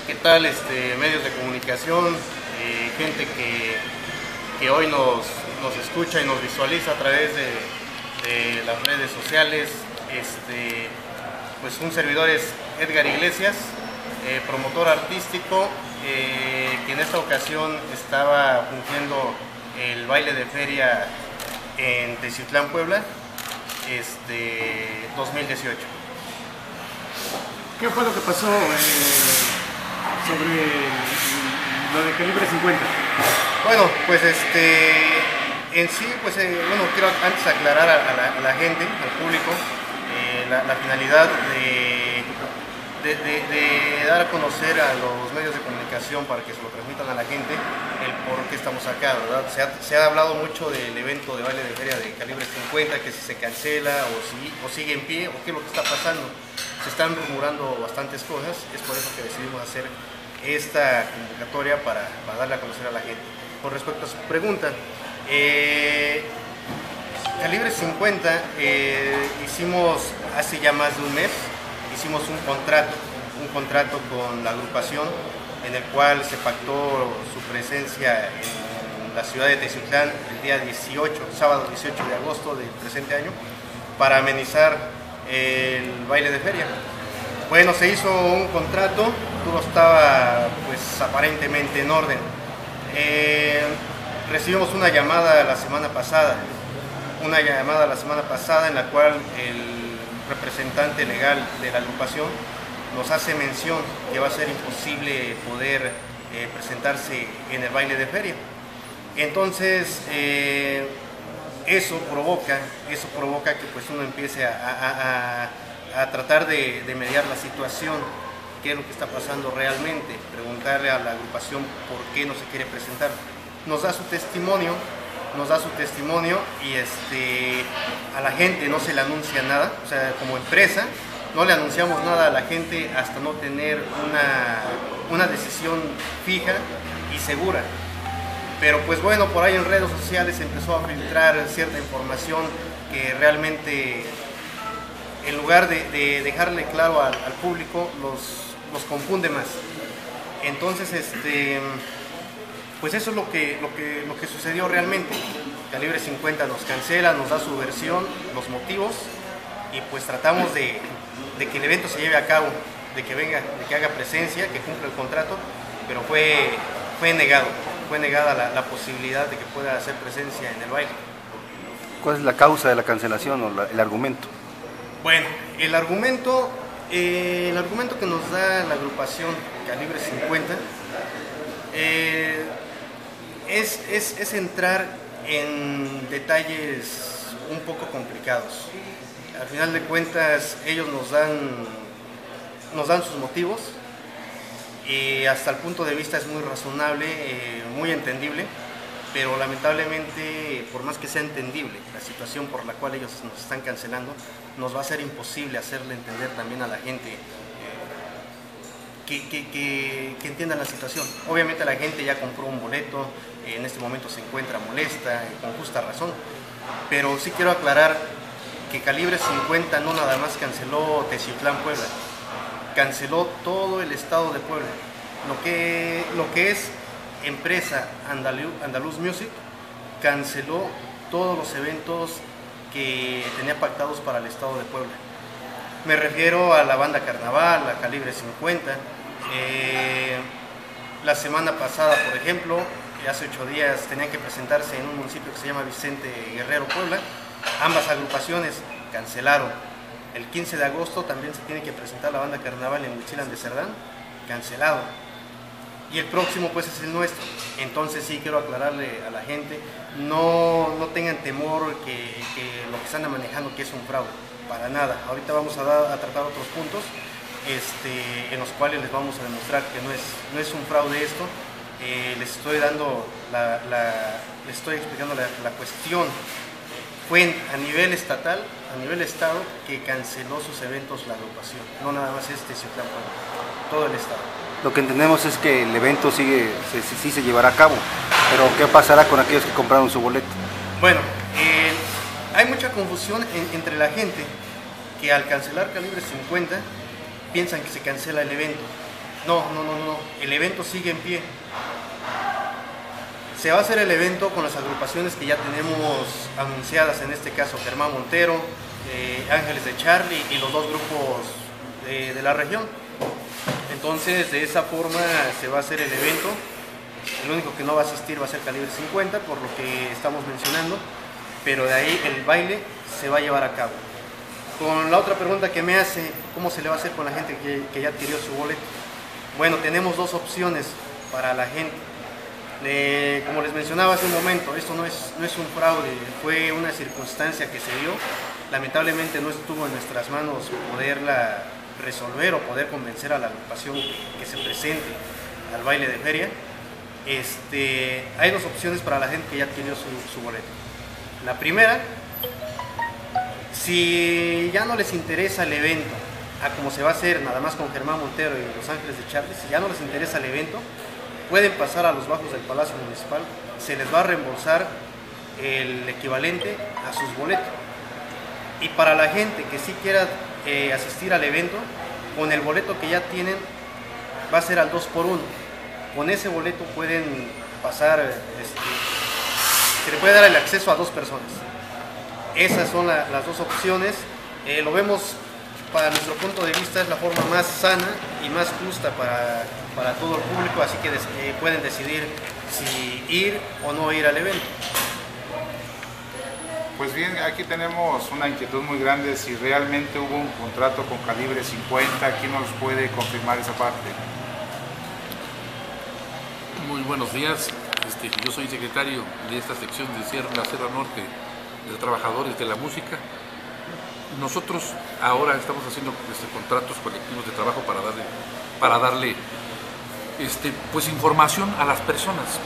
¿Qué tal medios de comunicación, gente que hoy nos escucha y nos visualiza a travez de las redes sociales? Pues un servidor es Edgar Iglesias, promotor artístico, que en esta ocasión estaba fungiendo el baile de feria en Teciutlán, Puebla, 2018. ¿Qué fue lo que pasó sobre lo de Calibre 50? Bueno, pues en sí, pues bueno, quiero antes aclarar a la gente, al público, la finalidad de dar a conocer a los medios de comunicación para que se lo transmitan a la gente el por qué estamos acá, ¿verdad? Se ha hablado mucho del evento de baile de feria de Calibre 50, que si se cancela o sigue en pie, o qué es lo que está pasando. Se están rumorando bastantes cosas, es por eso que decidimos hacer esta convocatoria para darle a conocer a la gente. Con respecto a su pregunta, Calibre 50 hicimos hace ya más de un mes, hicimos un contrato con la agrupación en el cual se pactó su presencia en la ciudad de Teciutlán el día 18, sábado 18 de agosto del presente año, para amenizar el baile de feria. Bueno, se hizo un contrato, todo estaba pues aparentemente en orden. Recibimos una llamada la semana pasada en la cual el representante legal de la agrupación nos hace mención que va a ser imposible poder presentarse en el baile de feria. Entonces eso provoca que pues uno empiece a tratar de mediar la situación, qué es lo que está pasando realmente, preguntarle a la agrupación por qué no se quiere presentar. Nos da su testimonio y a la gente no se le anuncia nada, o sea, como empresa no le anunciamos nada a la gente hasta no tener una decisión fija y segura. Pero pues bueno, por ahí en redes sociales empezó a filtrar cierta información que realmente, en lugar de dejarle claro al público, los confunde más. Entonces, pues eso es lo que sucedió realmente. Calibre 50 nos cancela, nos da su versión, los motivos, y pues tratamos de que el evento se lleve a cabo, de que venga, de que haga presencia, que cumpla el contrato, pero fue negada la posibilidad de que pueda hacer presencia en el baile. ¿Cuál es la causa de la cancelación o el argumento? Bueno, el argumento que nos da la agrupación Calibre 50 es entrar en detalles un poco complicados. Al final de cuentas, ellos nos dan sus motivos, y hasta el punto de vista es muy razonable, muy entendible, pero lamentablemente, por más que sea entendible la situación por la cual ellos nos están cancelando, nos va a ser imposible hacerle entender también a la gente que entiendan la situación. Obviamente la gente ya compró un boleto, en este momento se encuentra molesta, con justa razón, pero sí quiero aclarar que Calibre 50 no nada más canceló Teciutlán, Puebla, canceló todo el estado de Puebla. Lo que es empresa Andaluz Music canceló todos los eventos que tenía pactados para el estado de Puebla. Me refiero a la banda Carnaval, a Calibre 50. La semana pasada, por ejemplo, hace 8 días, tenían que presentarse en un municipio que se llama Vicente Guerrero, Puebla. Ambas agrupaciones cancelaron. El 15 de agosto también se tiene que presentar la banda Carnaval en Huichilan de Cerdán, cancelado. Y el próximo pues es el nuestro. Entonces sí quiero aclararle a la gente, no tengan temor que lo que están manejando que es un fraude, para nada. Ahorita vamos a tratar otros puntos en los cuales les vamos a demostrar que no es un fraude esto. Les estoy explicando la cuestión. Fue a nivel estatal, a nivel estado, que canceló sus eventos la agrupación, no nada más Teciutlán, todo el estado. Lo que entendemos es que el evento sí se llevará a cabo, pero ¿qué pasará con aquellos que compraron su boleto? Bueno, hay mucha confusión entre la gente, que al cancelar Calibre 50 piensan que se cancela el evento. No, el evento sigue en pie. Se va a hacer el evento con las agrupaciones que ya tenemos anunciadas, en este caso Germán Montero, Ángeles de Charlie y los dos grupos de la región. Entonces, de esa forma se va a hacer el evento. El único que no va a asistir va a ser Calibre 50, por lo que estamos mencionando, pero de ahí el baile se va a llevar a cabo. Con la otra pregunta que me hace, ¿cómo se le va a hacer con la gente que ya adquirió su boleto? Bueno, tenemos dos opciones para la gente. Como les mencionaba hace un momento, esto no es un fraude, fue una circunstancia que se dio. Lamentablemente no estuvo en nuestras manos poderla resolver o poder convencer a la agrupación que se presente al baile de feria. Hay dos opciones para la gente que ya adquirió su boleto. La primera, si ya no les interesa el evento, a como se va a hacer nada más con Germán Montero y Los Ángeles de Charlie, si ya no les interesa el evento, pueden pasar a los bajos del Palacio Municipal, se les va a reembolsar el equivalente a sus boletos. Y para la gente que sí quiera asistir al evento, con el boleto que ya tienen, va a ser al 2x1. Con ese boleto pueden pasar, se le puede dar el acceso a 2 personas. Esas son las dos opciones. Lo vemos, para nuestro punto de vista, es la forma más sana y más justa para todo el público, así que pueden decidir si ir o no ir al evento. Pues bien, aquí tenemos una inquietud muy grande si realmente hubo un contrato con Calibre 50. ¿Quién nos puede confirmar esa parte? Muy buenos días. Yo soy secretario de esta sección de la Sierra Norte de Trabajadores de la Música. Nosotros ahora estamos haciendo contratos colectivos de trabajo para darle pues información a las personas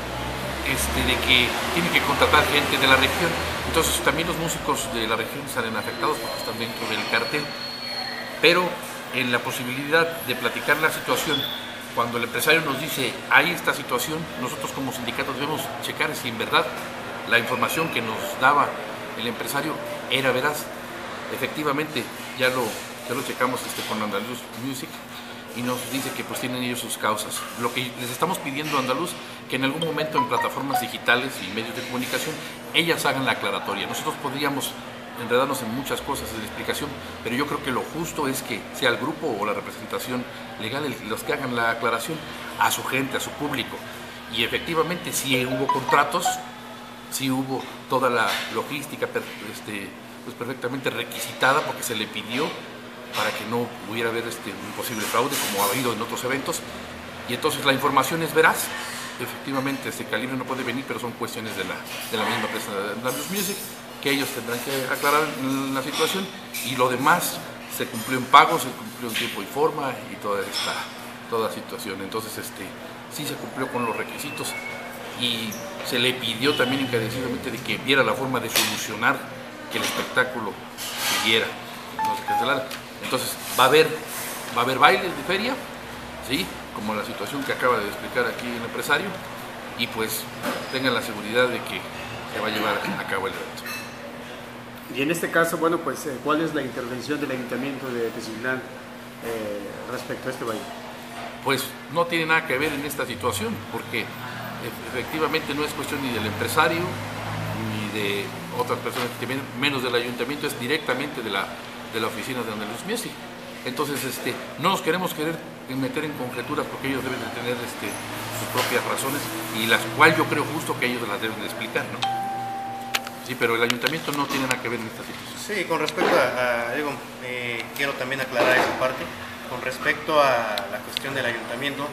de que tienen que contratar gente de la región. Entonces también los músicos de la región salen afectados porque están dentro del cartel, pero en la posibilidad de platicar la situación, cuando el empresario nos dice hay esta situación, nosotros como sindicato debemos checar si en verdad la información que nos daba el empresario era veraz. Efectivamente ya lo checamos con Andaluz Music y nos dice que pues tienen ellos sus causas. Lo que les estamos pidiendo a Andaluz, que en algún momento en plataformas digitales y medios de comunicación ellas hagan la aclaratoria. Nosotros podríamos enredarnos en muchas cosas en la explicación, pero yo creo que lo justo es que sea el grupo o la representación legal los que hagan la aclaración a su gente, a su público. Y efectivamente sí hubo contratos, sí hubo toda la logística pues perfectamente requisitada porque se le pidió para que no hubiera haber un posible fraude como ha habido en otros eventos, y entonces la información es veraz. Efectivamente Calibre no puede venir, pero son cuestiones de la misma empresa de Andaluz Music, que ellos tendrán que aclarar la situación, y lo demás se cumplió en pago, se cumplió en tiempo y forma y toda situación. Entonces sí se cumplió con los requisitos y se le pidió también encarecidamente de que viera la forma de solucionar que el espectáculo siguiera, no se cancelara. Entonces va a haber bailes de feria, ¿sí? Como la situación que acaba de explicar aquí el empresario, y pues tengan la seguridad de que se va a llevar a cabo el evento. Y en este caso, bueno, pues, ¿cuál es la intervención del Ayuntamiento de Teciutlán respecto a este baile? Pues no tiene nada que ver en esta situación, porque efectivamente no es cuestión ni del empresario, ni de otras personas que vienen, menos del Ayuntamiento, es directamente de la oficina de Andaluz Music. Entonces, no nos queremos meter en conjeturas porque ellos deben de tener sus propias razones, y las cuales yo creo justo que ellos las deben de explicar, ¿no? Sí, pero el Ayuntamiento no tiene nada que ver en esta situación. Sí, con respecto digo, quiero también aclarar esa parte. Con respecto a la cuestión del Ayuntamiento,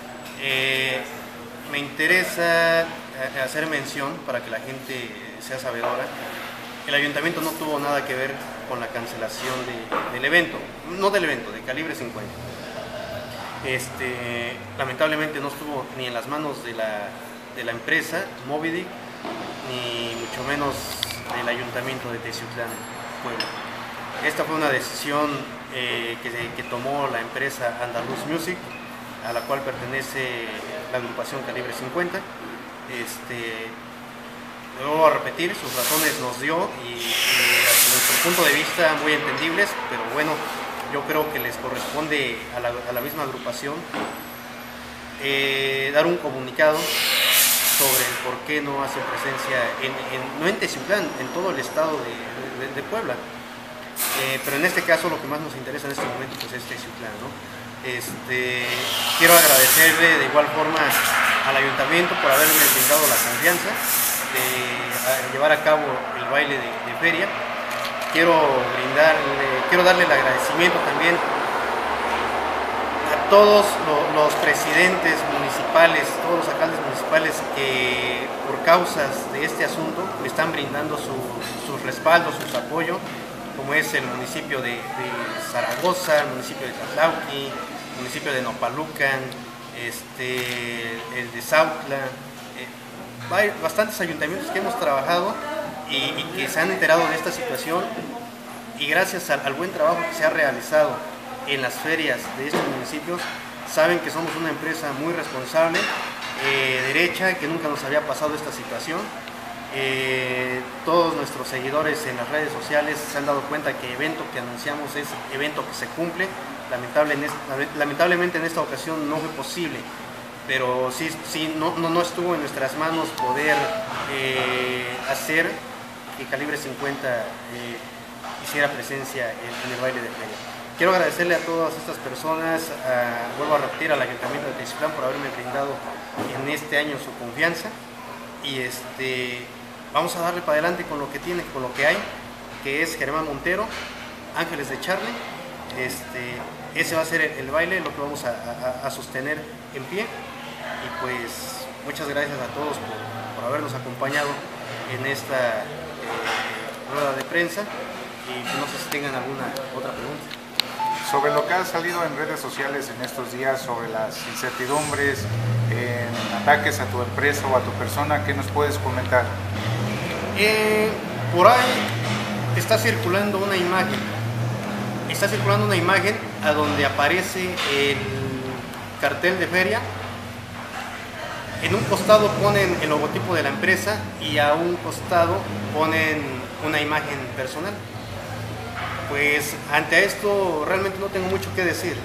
me interesa hacer mención para que la gente sea sabedora. El Ayuntamiento no tuvo nada que ver con la cancelación del evento, no del evento, de Calibre 50. Lamentablemente no estuvo ni en las manos de la empresa Movidic, ni mucho menos del Ayuntamiento de Teciutlán, Puebla. Esta fue una decisión que tomó la empresa Andaluz Music, a la cual pertenece la agrupación Calibre 50. Luego a repetir, sus razones nos dio, y desde nuestro punto de vista muy entendibles, pero bueno, yo creo que les corresponde a la misma agrupación dar un comunicado sobre el por qué no hace presencia, no en Teciutlán, en todo el estado de Puebla. Pero en este caso lo que más nos interesa en este momento pues, es Teciutlán, ¿no? Quiero agradecerle de igual forma al ayuntamiento por haberme brindado la confianza de llevar a cabo el baile de feria. Quiero darle el agradecimiento también a todos los presidentes municipales, todos los alcaldes municipales que por causas de este asunto me están brindando sus respaldos, su apoyo, como es el municipio de Zaragoza, el municipio de Tlatlauqui, el municipio de Nopalucan, el de Zautla. Hay bastantes ayuntamientos que hemos trabajado y que se han enterado de esta situación, y gracias al buen trabajo que se ha realizado en las ferias de estos municipios, saben que somos una empresa muy responsable, derecha, que nunca nos había pasado esta situación. Todos nuestros seguidores en las redes sociales se han dado cuenta que evento que anunciamos es evento que se cumple. Lamentablemente en esta ocasión no fue posible, pero sí no estuvo en nuestras manos poder hacer que Calibre 50 hiciera presencia en el baile de feria. Quiero agradecerle a todas estas personas, vuelvo a repetir, al Ayuntamiento de Teciutlán por haberme brindado en este año su confianza, y vamos a darle para adelante con lo que tiene, con lo que hay, que es Germán Montero, Ángeles de Charlie. Ese va a ser el baile, lo que vamos a sostener en pie, y pues muchas gracias a todos por habernos acompañado en esta rueda de prensa, y no sé si tengan alguna otra pregunta. Sobre lo que ha salido en redes sociales en estos días, sobre las incertidumbres, ataques a tu empresa o a tu persona, ¿qué nos puedes comentar? Por ahí está circulando una imagen. A donde aparece el cartel de feria. En un costado ponen el logotipo de la empresa y a un costado ponen una imagen personal. Pues ante esto realmente no tengo mucho que decir.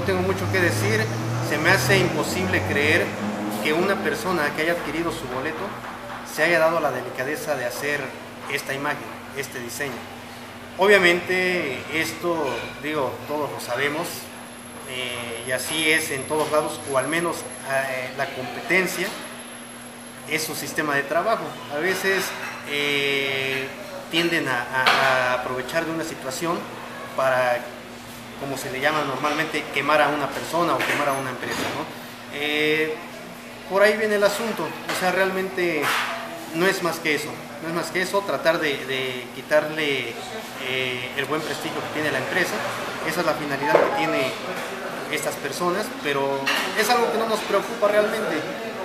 Se me hace imposible creer que una persona que haya adquirido su boleto se haya dado la delicadeza de hacer esta imagen, este diseño. Obviamente esto, todos lo sabemos, y así es en todos lados, o al menos la competencia es su sistema de trabajo. A veces tienden a aprovechar de una situación para, como se le llama normalmente, quemar a una persona o quemar a una empresa, ¿no? Por ahí viene el asunto, o sea, realmente no es más que eso, tratar de quitarle el buen prestigio que tiene la empresa. Esa es la finalidad que tiene estas personas, pero es algo que no nos preocupa realmente.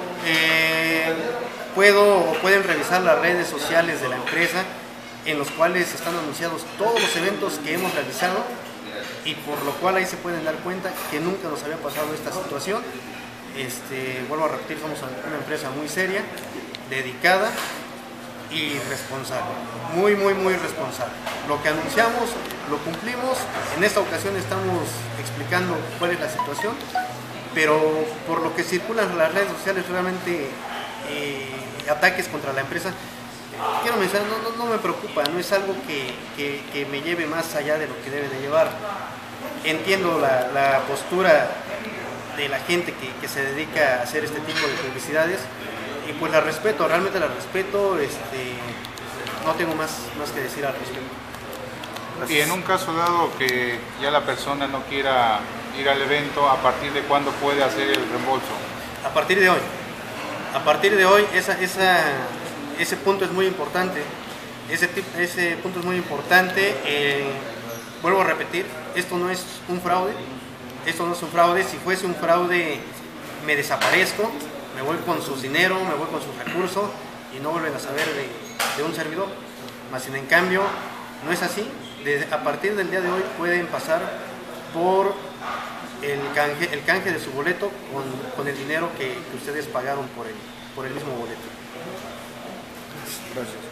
Pueden revisar las redes sociales de la empresa, en los cuales están anunciados todos los eventos que hemos realizado, y por lo cual ahí se pueden dar cuenta que nunca nos había pasado esta situación. Vuelvo a repetir, somos una empresa muy seria, dedicada y responsable, muy responsable. Lo que anunciamos lo cumplimos. En esta ocasión estamos explicando cuál es la situación, pero por lo que circulan en las redes sociales, realmente ataques contra la empresa, quiero mencionar, no me preocupa, no es algo que me lleve más allá de lo que debe de llevar. Entiendo la postura de la gente que se dedica a hacer este tipo de publicidades, y pues la respeto, realmente la respeto. No tengo más que decir al respecto. Y en un caso dado que ya la persona no quiera ir al evento, ¿a partir de cuándo puede hacer el reembolso? A partir de hoy, ese punto es muy importante. Ese punto es muy importante. Vuelvo a repetir, esto no es un fraude. Si fuese un fraude, me desaparezco, me voy con sus dinero, me voy con sus recursos, y no vuelven a saber de un servidor. Mas en cambio, no es así. A partir del día de hoy pueden pasar por el canje de su boleto con el dinero que ustedes pagaron por el mismo boleto. Gracias.